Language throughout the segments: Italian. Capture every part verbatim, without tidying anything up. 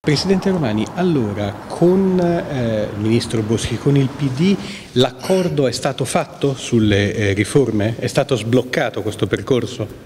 Presidente Romani, allora con eh, il Ministro Boschi, con il P D, l'accordo è stato fatto sulle eh, riforme? È stato sbloccato questo percorso?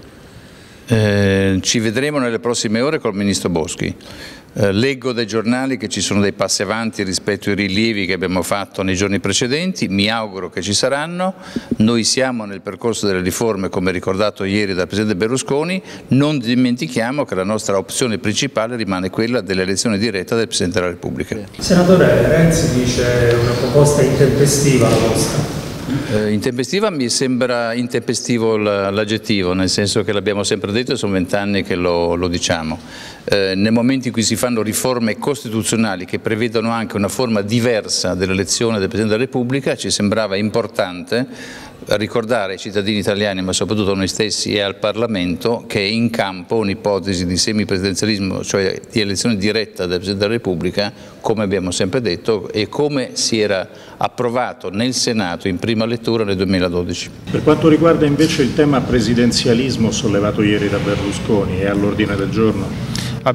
Eh, ci vedremo nelle prossime ore col Ministro Boschi. Eh, leggo dai giornali che ci sono dei passi avanti rispetto ai rilievi che abbiamo fatto nei giorni precedenti, mi auguro che ci saranno. Noi siamo nel percorso delle riforme, come ricordato ieri dal Presidente Berlusconi, non dimentichiamo che la nostra opzione principale rimane quella dell'elezione diretta del Presidente della Repubblica. Senatore, Renzi dice una proposta intempestiva la vostra. Eh, intempestiva mi sembra intempestivo l'aggettivo, nel senso che l'abbiamo sempre detto e sono vent'anni che lo, lo diciamo. Eh, nel momento in cui si fanno riforme costituzionali che prevedono anche una forma diversa dell'elezione del Presidente della Repubblica, ci sembrava importante ricordare ai cittadini italiani, ma soprattutto a noi stessi e al Parlamento, che è in campo un'ipotesi di semipresidenzialismo, cioè di elezione diretta del Presidente della Repubblica, come abbiamo sempre detto e come si era approvato nel Senato in prima lettura nel duemiladodici. Per quanto riguarda invece il tema presidenzialismo sollevato ieri da Berlusconi, è all'ordine del giorno?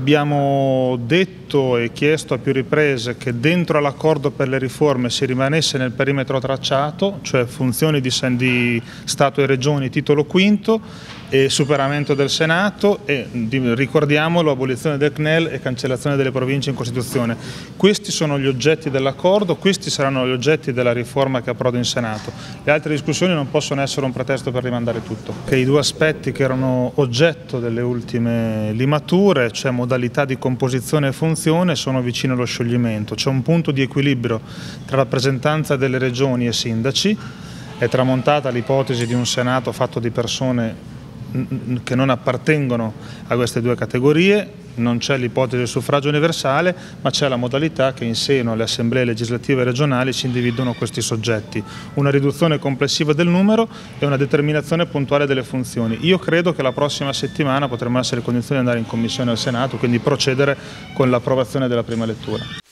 Abbiamo detto e chiesto a più riprese che dentro all'accordo per le riforme si rimanesse nel perimetro tracciato, cioè funzioni di, di Stato e Regioni titolo quinto e superamento del Senato e, ricordiamolo, abolizione del C N E L e cancellazione delle province in Costituzione. Questi sono gli oggetti dell'accordo, questi saranno gli oggetti della riforma che approda in Senato. Le altre discussioni non possono essere un pretesto per rimandare tutto. Che i due aspetti che erano oggetto delle ultime limature, cioè modalità di composizione e funzione, sono vicino allo scioglimento. C'è un punto di equilibrio tra rappresentanza delle regioni e sindaci, è tramontata l'ipotesi di un Senato fatto di persone che non appartengono a queste due categorie, non c'è l'ipotesi del suffragio universale, ma c'è la modalità che in seno alle assemblee legislative regionali si individuano questi soggetti, una riduzione complessiva del numero e una determinazione puntuale delle funzioni. Io credo che la prossima settimana potremo essere in condizioni di andare in commissione al Senato, quindi procedere con l'approvazione della prima lettura.